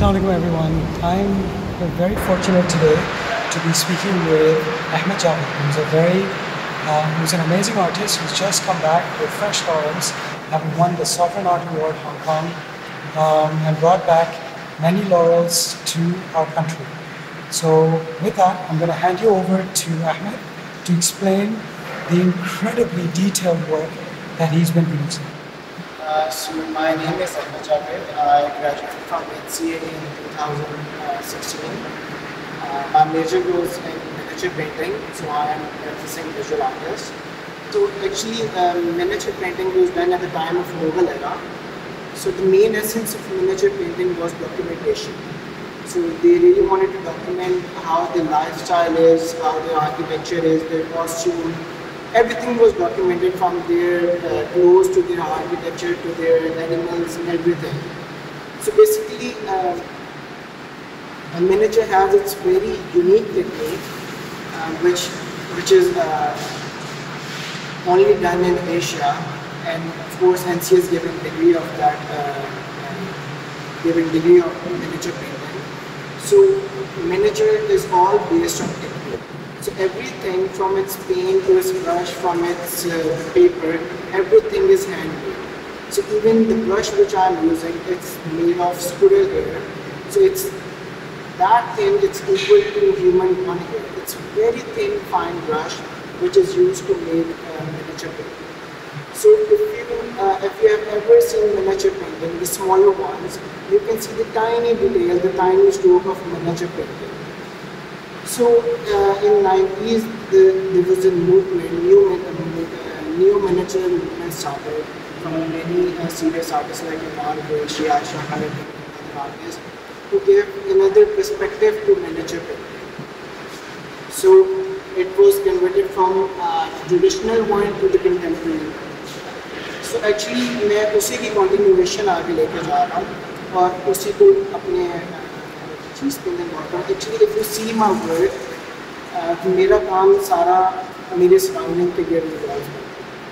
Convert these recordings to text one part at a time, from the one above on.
Assalamu alaikum everyone. I'm very fortunate today to be speaking with Ahmed Javed, who's an amazing artist who's just come back with fresh laurels, having won the Sovereign Art Award Hong Kong, and brought back many laurels to our country. So with that, I'm going to hand you over to Ahmed to explain the incredibly detailed work that he's been producing. So my name is Ahmed Javed. I graduated from HCA in 2016. My major was in miniature painting, so I am a practicing visual artist. So actually miniature painting was done at the time of Mughal era. So the main essence of miniature painting was documentation. So they really wanted to document how the lifestyle is, how the architecture is, their costume. Everything was documented, from their clothes to their architecture to their animals and everything. So basically, a miniature has its very unique technique, which is only done in Asia, and of course NC is giving degree of that, giving degree of miniature painting. So miniature is all based on technique. So everything from its paint to its brush, from its paper, everything is handmade. So even the brush which I am using, it's made of squirrel hair. So it's that thin, it's equal to human one hair. It's very thin, fine brush which is used to make miniature painting. So if you have ever seen miniature painting, the smaller ones, you can see the tiny detail, the tiny stroke of miniature painting. So in 90s, there was a movement, new miniature movement started from many serious artists like Ahmed Javed, Shahar, and other artists who gave another perspective to miniature painting. So it was converted from traditional one to the contemporary. So actually मैं उसी की continuation आगे लेके जा रहा हूँ और उसी को अपने चीज़ पे मैं बहुत हूँ. Actually if you see my work, मेरा काम सारा मेरे surrounding पे गिर revolve है.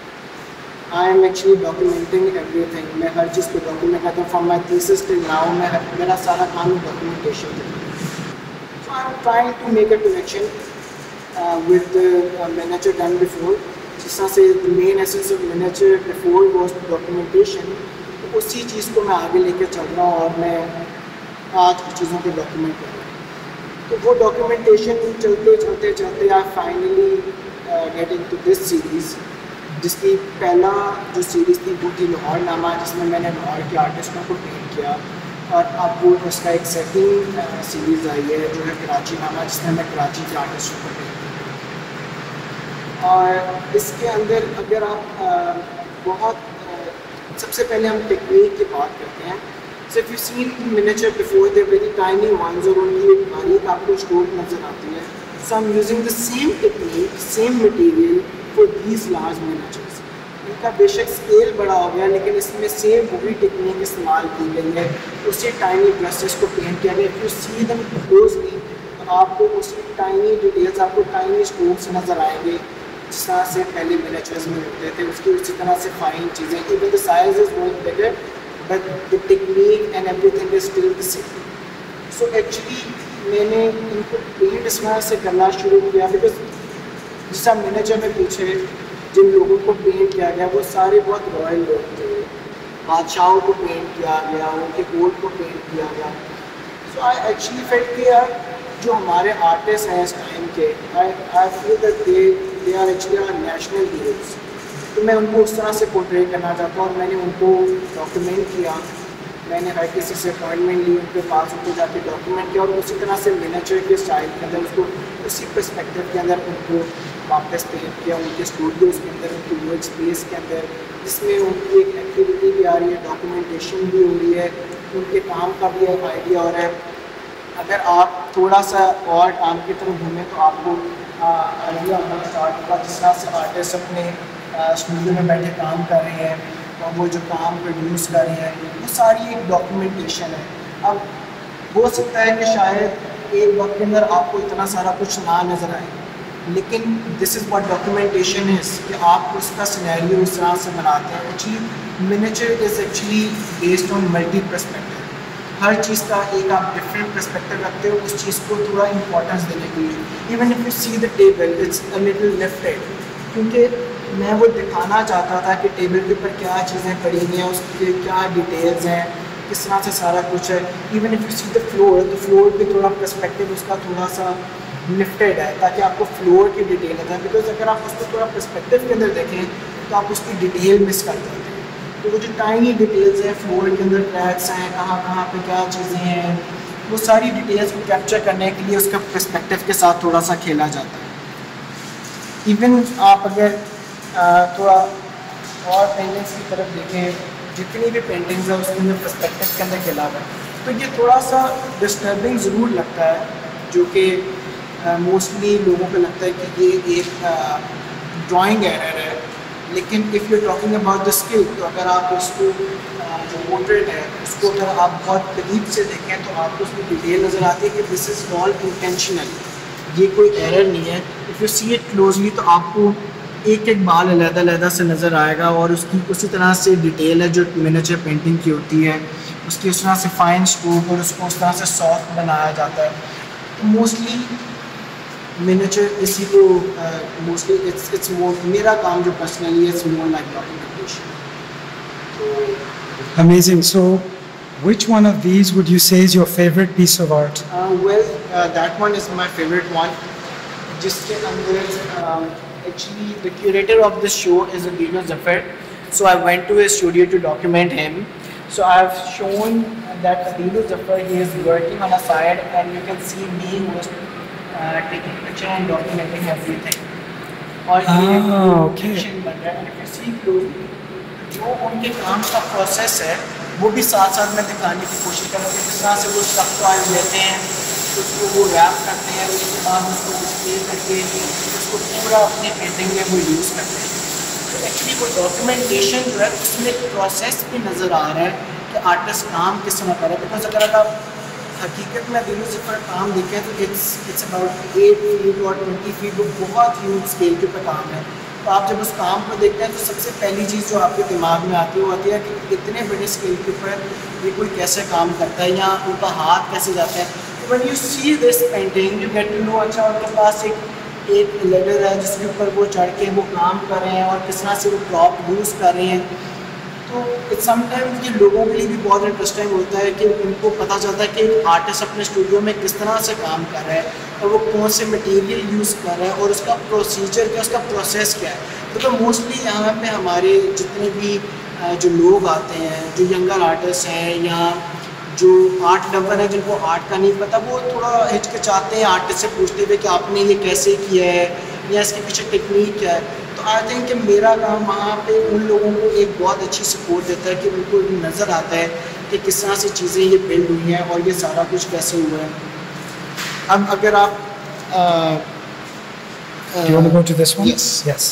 I am actually documenting everything. मैं हर चीज़ को document करता हूँ. From my thesis till now, मेरा सारा काम documentation है. So I am trying to make a connection with the miniature done before. जिस तरह से the main essence of miniature before was documentation. तो उसी चीज़ को मैं आगे लेके चल रहा हूँ और मैं आज की चीज़ों को डॉक्यूमेंट कर रहा हूँ. तो वो डॉक्यूमेंटेशन चलते I finally get into this series, जिसकी पहला जो सीरीज़ थी वो थी लाहौर नामा, जिसमें मैंने लाहौर के आर्टिस्टों को पेंट किया. और अब वो उसका एक सेकंड सीरीज़ आई है जो है कराची नामा, जिसमें मैं कराची के आर्टिस्टों को पेंट किया. और इसके अंदर अगर आप सबसे पहले हम टेक्निक की बात करते हैं. So if you see miniature before, they're very tiny ones और उनकी एक बारीक आपको स्ट्रोक नज़र आती है. So I'm using the same technique, same material for these large miniatures. इनका बेशक स्केल बड़ा हो गया, लेकिन इसमें सेम वही टेक्निक इस्तेमाल की गई है. उसी टाइनी ब्रशेस को पेंट किया गया. If you see them closely, आपको उसी टाइनी डिटेल्स, आपको टाइनी स्ट्रोक्स नज़र आएंगे जिस तरह से पहले मिनिएचर्स में होते थे. उसकी उसी तरह से फाइन चीज़ें, even the size is going bigger, but the technique and everything is still the same. So actually मैंने इनको पेंट इस तरह से करना शुरू किया, बिकॉज जिस तरह मिनिएचर में पीछे जिन लोगों को पेंट किया गया वो सारे बहुत रॉयल लोग थे. बादशाहों को पेंट किया गया, उनके कोर्ट को पेंट किया गया. सो आई एक्चुअली फेल्ट कि यार जो हमारे आर्टिस्ट हैं इस टाइम के, I feel that they are actually our national heroes. तो मैं उनको उस तरह से पोर्ट्रे करना चाहता हूँ और मैंने उनको डॉक्यूमेंट किया. मैंने हर किसी से अपॉइंटमेंट ली, उनके पास उनको जाके डॉक्यूमेंट किया और उसी तरह से मिनिएचर के स्टाइल के अंदर उसको उसी पर्सपेक्टिव के अंदर उनको वापस पेंट किया. उनके स्टूडियोज़ के अंदर, उनकी वर्क स्पेस के अंदर, जिसमें उनकी एक एक्टिविटी भी आ रही है, डॉक्यूमेंटेशन भी हो रही है, उनके काम का भी एक आइडिया हो रहा है. अगर आप थोड़ा सा और काम की तरफ घूमें तो आपको आइडिया होना स्टार्ट होगा जिस तरह से आर्टिस्ट अपने स्टूडियो में बैठे काम कर रहे हैं और वो जो काम प्रोड्यूस कर रहे हैं वो सारी एक डॉक्यूमेंटेशन है. अब हो सकता है कि शायद एक वक्त के अंदर आपको इतना सारा कुछ ना नज़र आए, लेकिन this is what documentation is कि आप उसका सिनेरियो उस तरह से बनाते हैं. Actually miniature is actually based on multi perspective. ہر چیز کا ایک آپ ڈفرینٹ پرسپیکٹو رکھتے ہو اس چیز کو تھوڑا امپورٹنس دینے کے لیے. Even if you see the table it's a little lifted, کیونکہ میں وہ دکھانا چاہتا تھا کہ ٹیبل کے اوپر کیا چیزیں پڑی ہوئی ہیں, اس کے کیا ڈیٹیلز ہیں, کس طرح سے سارا کچھ ہے. Even if you see the floor, تو فلور پہ تھوڑا پرسپیکٹو اس کا تھوڑا سا لفٹیڈ ہے تاکہ آپ کو فلور کی ڈیٹیل آتا ہے. بیکاز اگر آپ اس کو تھوڑا پرسپیکٹو کے اندر دیکھیں تو آپ اس کی ڈیٹیل مس کر دیتے ہیں. تو وہ جو ٹائنی ڈیٹیلز ہیں فلور کے اندر, کریکس ہیں, کہاں کہاں پہ کیا چیزیں ہیں, وہ ساری ڈیٹیلز کو کیپچر کرنے کے لیے اس کا پرسپیکٹو کے ساتھ تھوڑا سا کھیلا جاتا ہے. ایون آپ اگر تھوڑا اور پینٹنگس کی طرف دیکھیں, جتنی بھی پینٹنگز ہیں اس کے اندر پرسپیکٹو کے اندر کھیلا ہوا ہے, تو یہ تھوڑا سا ڈسٹربنگ ضرور لگتا ہے, جو کہ موسٹلی لوگوں کو لگتا ہے کہ یہ ایک ڈرائنگ ایرر ہے. لیکن if you talking about the skill, تو اگر آپ اس کو جو پورٹریٹ ہے اس کو اگر آپ بہت قریب سے دیکھیں تو آپ کو اس میں ڈیٹیل نظر آتی ہے کہ دس از آل انٹینشنل, یہ کوئی ایرر نہیں ہے. If you see it closely تو آپ کو ایک ایک بال علیحدہ علیحدہ سے نظر آئے گا, اور اس کی اسی طرح سے ڈیٹیل ہے جو منیچر پینٹنگ کی ہوتی ہے, اس کی اس طرح سے فائن اسٹروک اور اس کو اس طرح سے سافٹ بنایا جاتا ہے. موسٹلی منیچر اسی کو موسٹلی اٹس مور, میرا کام جو personally it's more like documentation. Amazing. So, which one of these would you say is your favorite piece of art? Well, that one is my favorite one. جس کے اندر actually the curator of this show is Ahmed Javed. So I went to his studio to document him. So I have shown that Ahmed Javed, he is working on a side, and you can see me who is taking picture and documenting everything. اور okay. بن رہا ہے. And if you see closely, جو ان کے کام کا process ہے وہ بھی ساتھ ساتھ میں دکھانے کی کوشش کروں گی. جس طرح سے وہ اسٹف ٹوائز لیتے ہیں, اس کو وہ ریپ کرتے ہیں, اس کے بعد اس کو ڈسپلے کر کے اس کو پورا اپنی پینٹنگ میں وہ یوز کرتے ہیں. تو ایکچولی وہ ڈاکیومنٹیشن جو ہے اس میں ایک پروسیس بھی نظر آ رہا ہے کہ آرٹسٹ کام کس طرح کر رہا ہے. بیکاز اگر آپ حقیقت میں دلوں سے پر کام دیکھیں تو اٹس اباؤٹ 8 فیٹ اور 20 فیٹ, وہ بہت ہیوج اسکیل کے اوپر کام ہے. تو آپ جب اس کام کو دیکھتے ہیں تو سب سے پہلی چیز جو آپ کے دماغ میں آتی ہے وہ آتی ہے کہ اتنے بڑے اسکیل کے اوپر یہ کوئی کیسے کام کرتا ہے, یا ان کا ہاتھ کیسے جاتا ہے. when you see this painting you get to know اچھا ان کے پاس ایک لیڈر ہے جس کے اوپر وہ چڑھ کے وہ کام کر رہے ہیں اور کس طرح سے وہ پراپ یوز کر رہے ہیں. تو سم ٹائمز یہ لوگوں کے لیے بھی بہت انٹرسٹنگ ہوتا ہے کہ ان کو پتہ چلتا ہے کہ آرٹسٹ اپنے اسٹوڈیو میں کس طرح سے کام کر رہا ہے اور وہ کون سے مٹیریل یوز کر رہا ہے اور اس کا پروسیجر کیا, اس کا پروسیس کیا ہے. تو موسٹلی یہاں پہ ہمارے جتنے بھی جو لوگ آتے ہیں جو ینگر آرٹسٹ ہیں یا جو آرٹ لور ہیں جن کو آرٹ کا نہیں پتہ, وہ تھوڑا ہچکچاتے ہیں آرٹسٹ سے پوچھتے ہوئے کہ آپ نے یہ کیسے کیا ہے یا اس کے پیچھے ٹیکنیک کیا ہے. تو آئی تھنک کہ میرا کام وہاں پہ ان لوگوں کو ایک بہت اچھی سپورٹ دیتا ہے کہ ان کو نظر آتا ہے کہ کس طرح سے چیزیں یہ بلڈ ہوئی ہیں اور یہ سارا کچھ کیسے ہوا ہے. اب اگر آپ Do you want to go to this one? Yes. Yes.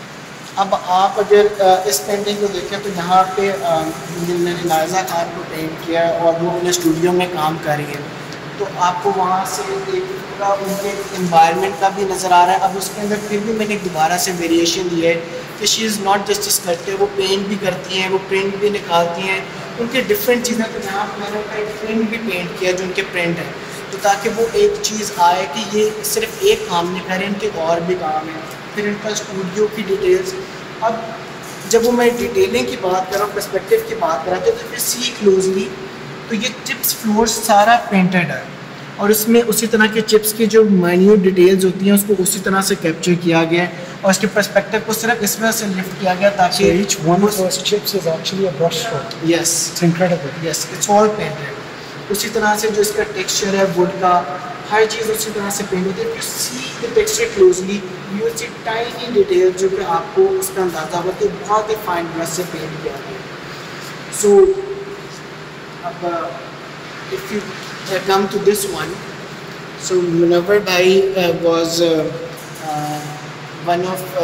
اب آپ اگر اس پینٹنگ کو دیکھیں تو یہاں پہ میں نے نائزہ خان کو پینٹ کیا ہے اور وہ اپنے اسٹوڈیو میں کام کر رہی ہے. تو آپ کو وہاں سے ایک پورا ان کے انوائرمنٹ کا بھی نظر آ رہا ہے. اب اس کے اندر پھر بھی میں نے دوبارہ سے ویریشن دی ہے کہ شی از ناٹ جسٹ اے اسکلپٹر, وہ پینٹ بھی کرتی ہیں, وہ پرنٹ بھی نکالتی ہیں, ان کے ڈفرینٹ چیزیں. تو یہاں پہ میں نے ایک پرنٹ بھی پینٹ کیا جو ان کے پرنٹ ہے, تو تاکہ وہ ایک چیز آئے کہ یہ صرف ایک کام نہیں کریں, ان کے اور بھی کام ہیں. پھر ان کا اسٹوڈیو کی ڈیٹیلز. اب جب وہ میں ڈیٹیلنگ کی بات کر رہا ہوں, پرسپیکٹیو کی بات کر رہا ہوں, تو پھر سی کلوزلی تو یہ چپس فلور سارا پینٹڈ ہے اور اس میں اسی طرح کے چپس کی جو مائنیوٹ ڈیٹیلز ہوتی ہیں اس کو اسی طرح سے کیپچر کیا گیا ہے اور اس کے پرسپیکٹیو کو صرف اس وجہ سے لفٹ کیا گیا تاکہ So each one of those chips is actually a brush stroke. Yes. It's incredible. Yes, it's all painted. اسی طرح سے جو اس کا ٹیکسچر ہے ووڈ کا, ہر چیز اسی طرح سے پینٹ ہوتی ہے. If you see the texture closely, you will see tiny details جو کہ آپ کو اس کا اندازہ ہوگا کہ بہت ہی فائن برش سے پینٹ کیا گیا. So اب if you come to this one, so Munawwar bhai was one of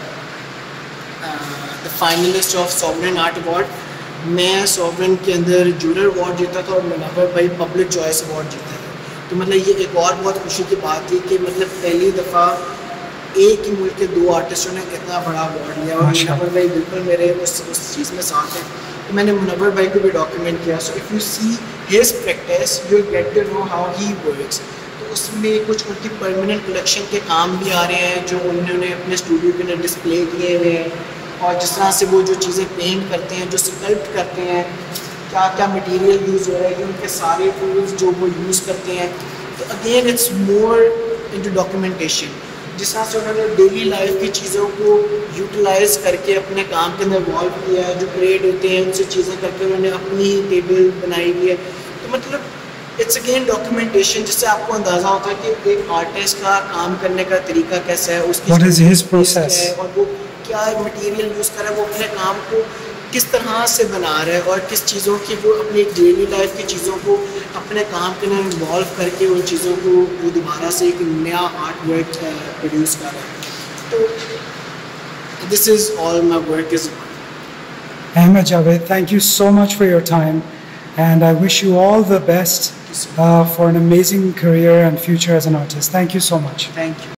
the finalists of Sovereign Art Award. میں سوورن کے اندر جورر ایوارڈ جیتا تھا اور منور بھائی پبلک چوائس ایوارڈ جیتا تھا. تو مطلب یہ ایک اور بہت خوشی کی بات تھی کہ مطلب پہلی دفعہ ایک ہی ملک کے 2 آرٹسٹوں نے اتنا بڑا اوارڈ لیا, اور منور بھائی بالکل میرے اس چیز میں ساتھ ہیں. تو میں نے منور بھائی کو بھی ڈاکیومنٹ کیا. So if you see his practice you get to know how he works. تو اس میں کچھ ان کی پرماننٹ کلیکشن کے کام بھی آ رہے ہیں جو انہوں نے اپنے اسٹوڈیو کے اندر ڈسپلے کیے ہوئے ہیں, اور جس طرح سے وہ جو چیزیں پینٹ کرتے ہیں, جو اسکلپٹ کرتے ہیں, کیا کیا مٹیریل یوز ہو رہا ہے, ان کے سارے ٹولس جو وہ یوز کرتے ہیں. تو again it's more into documentation. جس طرح سے انہوں نے ڈیلی لائف کی چیزوں کو یوٹیلائز کر کے اپنے کام کے اندر انوالو کیا ہے, جو پریڈ ہوتے ہیں ان سے چیزیں کر کے انہوں نے اپنی ٹیبل بنائی ہوئی ہے. تو مطلب اٹس اگین ڈاکیومنٹیشن, جس سے آپ کو اندازہ ہوتا ہے کہ ایک آرٹسٹ کا کام کرنے کا طریقہ کیسا ہے, اس کی ہے, اور وہ کیا مٹیریل یوز کر رہا ہے, وہ اپنے کام کو کس طرح سے بنا رہا ہے, اور کس چیزوں کی وہ اپنی ڈیلی لائف کی چیزوں کو اپنے کام کے اندر انوالو کر کے ان چیزوں کو وہ دوبارہ سے ایک نیا آرٹ ورک پروڈیوس کر رہا ہے. تو this is all my work is. Ahmed Javed, thank you so much for your time, and I wish you all the best for an amazing career and future as an artist. Thank you so much. Thank you.